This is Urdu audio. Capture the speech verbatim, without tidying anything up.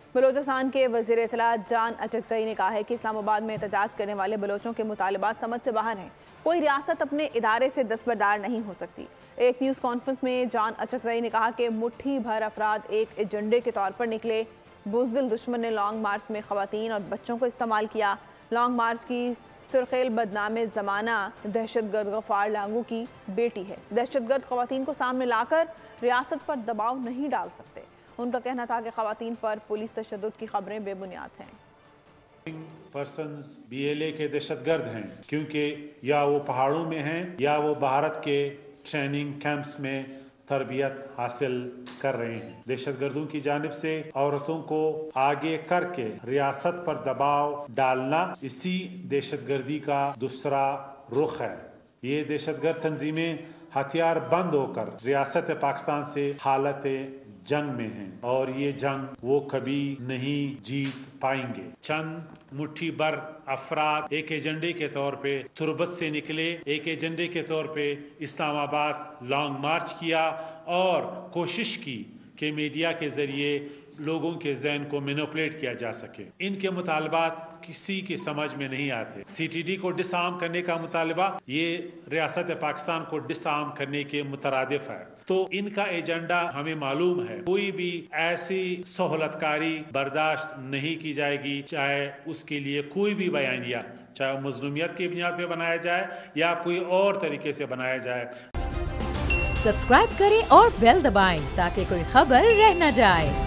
بلوچستان کے وزیر اطلاعات جان اچکزئی نے کہا ہے کہ اسلام آباد میں احتجاج کرنے والے بلوچوں کے مطالبات سمجھ سے باہر ہیں. کوئی ریاست اپنے ادارے سے دستبردار نہیں ہو سکتی. ایک نیوز کانفرنس میں جان اچکزئی نے کہا کہ مٹھی بھر افراد ایک ایجنڈے کے طور پر نکلے. بزدل دشمن نے لانگ مارچ میں خواتین اور بچوں کو استعمال کیا. لانگ مارچ کی سرخیل بدنام زمانہ دہشت گرد غفار لانگو کی بیٹی ہے. دہشت گرد خواتین کو سامنے لا کر ریاست پر دباؤ نہیں ڈال سکتے. ان کا کہنا تھا کہ خواتین پر پولیس تشدد کی خبریں بے بنیاد ہیں. پرسنز بی ایل اے کے دہشت گرد ہیں کیونکہ یا وہ پہاڑوں میں ہیں یا وہ بھارت کے ٹریننگ کیمپس میں تربیت حاصل کر رہے ہیں. دہشت گردوں کی جانب سے عورتوں کو آگے کر کے ریاست پر دباؤ ڈالنا اسی دہشت گردی کا دوسرا رخ ہے. یہ دہشت گرد تنظیمیں ہتھیار بند ہو کر ریاست پاکستان سے حالت جنگ میں ہیں اور یہ جنگ وہ کبھی نہیں جیت پائیں گے. چند مٹھی بھر افراد ایک ایجنڈے کے طور پہ تربت سے نکلے, ایک ایجنڈے کے طور پہ اسلام آباد لانگ مارچ کیا اور کوشش کی کہ میڈیا کے ذریعے لوگوں کے ذہن کو مینوپولیٹ کیا جا سکے. ان کے مطالبات کسی کی سمجھ میں نہیں آتے. سی ٹی ڈی کو ڈس آرم کرنے کا مطالبہ یہ ریاست پاکستان کو ڈس آرم کرنے کے مترادف ہے. تو ان کا ایجنڈا ہمیں معلوم ہے. کوئی بھی ایسی سہولت کاری برداشت نہیں کی جائے گی, چاہے اس کے لیے کوئی بھی بیانیہ, چاہے مظلومیت کی بنیاد پہ بنایا جائے یا کوئی اور طریقے سے بنایا جائے. سبسکرائب کریں اور بیل دبائیں تاکہ کوئی خبر رہ نہ جائے.